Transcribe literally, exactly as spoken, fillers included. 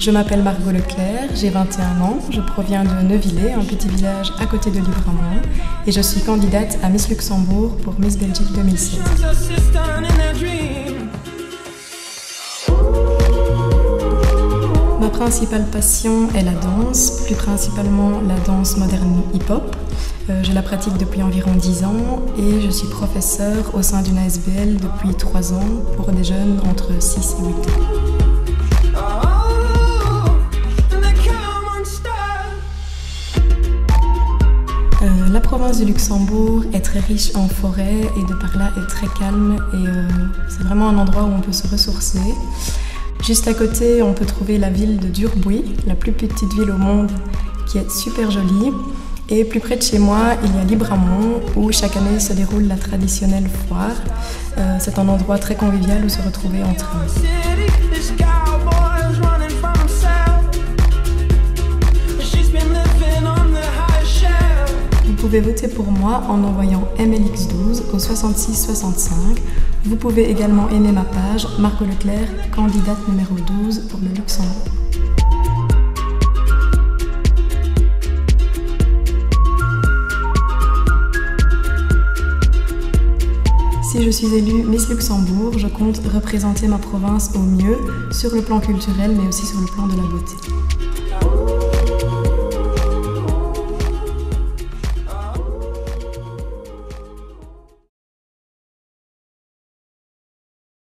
Je m'appelle Margot Leclerc, j'ai vingt et un ans, je proviens de Neuvillers, un petit village à côté de Libramont, et je suis candidate à Miss Luxembourg pour Miss Belgique deux mille sept. Ma principale passion est la danse, plus principalement la danse moderne hip-hop. Euh, je la pratique depuis environ dix ans et je suis professeure au sein d'une A S B L depuis trois ans pour des jeunes entre six et huit ans. Euh, la province du Luxembourg est très riche en forêt et de par là est très calme et euh, c'est vraiment un endroit où on peut se ressourcer. Juste à côté, on peut trouver la ville de Durbuy, la plus petite ville au monde, qui est super jolie. Et plus près de chez moi, il y a Libramont, où chaque année se déroule la traditionnelle foire. Euh, c'est un endroit très convivial où se retrouver entre amis. Vous pouvez voter pour moi en envoyant M L X douze au soixante-six soixante-cinq. Vous pouvez également aimer ma page Margot Leclerc, candidate numéro douze pour le Luxembourg. Si je suis élue Miss Luxembourg, je compte représenter ma province au mieux sur le plan culturel mais aussi sur le plan de la beauté.